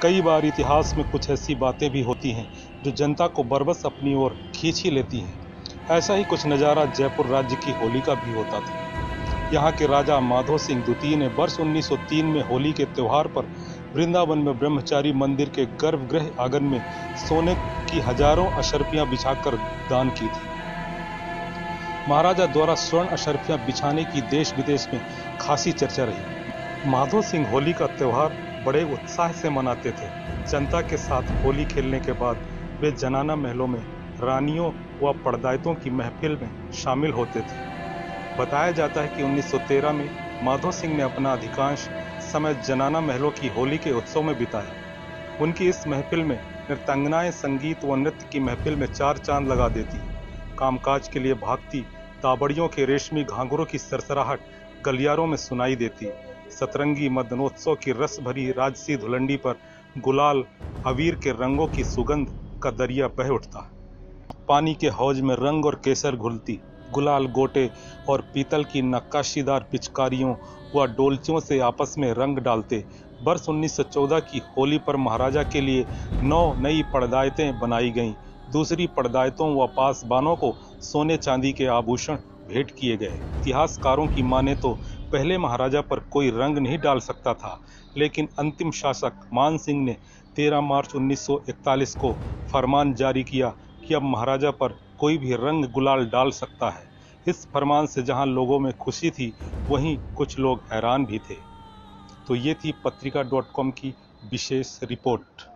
कई बार इतिहास में कुछ ऐसी बातें भी होती हैं जो जनता को बरबस अपनी ओर खींच ही लेती हैं। ऐसा ही कुछ नज़ारा जयपुर राज्य की होली का भी होता था। यहाँ के राजा माधो सिंह द्वितीय ने वर्ष 1903 में होली के त्योहार पर वृंदावन में ब्रह्मचारी मंदिर के गर्भगृह आंगन में सोने की हजारों अशर्फियां बिछाकर दान की थी। महाराजा द्वारा स्वर्ण अशर्फियां बिछाने की देश विदेश में खासी चर्चा रही। माधो सिंह होली का त्योहार बड़े उत्साह से मनाते थे। जनता के साथ होली खेलने के बाद वे जनाना महलों में रानियों व परदाइतों की महफिल में शामिल होते थे। बताया जाता है कि 1913 में माधो सिंह ने अपना अधिकांश समय जनाना महलों की होली के उत्सव में बिताया। उनकी इस महफिल में नृत्यांगनाएं संगीत व नृत्य की महफिल में चार चांद लगा देती। कामकाज के लिए भागती ताबड़ियों के रेशमी घाघरों की सरसराहट गलियारों में सुनाई देती। सतरंगी मदनोत्सव की रस भरी राजसी धुलंडी पर गुलाल अबीर के रंगों की सुगंध का दरिया बह उठता। पानी के हौज में रंग और केसर घुलती। गुलाल गोटे और पीतल की नक्काशीदार पिचकारियों व डोलचियों से आपस में रंग डालते। वर्ष 1914 की होली पर महाराजा के लिए 9 नई पड़दायतें बनाई गईं। दूसरी पड़दायतों व पासबानों को सोने चांदी के आभूषण भेंट किए गए। इतिहासकारों की माने तो पहले महाराजा पर कोई रंग नहीं डाल सकता था, लेकिन अंतिम शासक मान सिंह ने 13 मार्च 1941 को फरमान जारी किया कि अब महाराजा पर कोई भी रंग गुलाल डाल सकता है। इस फरमान से जहां लोगों में खुशी थी, वहीं कुछ लोग हैरान भी थे। तो ये थी पत्रिका.com की विशेष रिपोर्ट।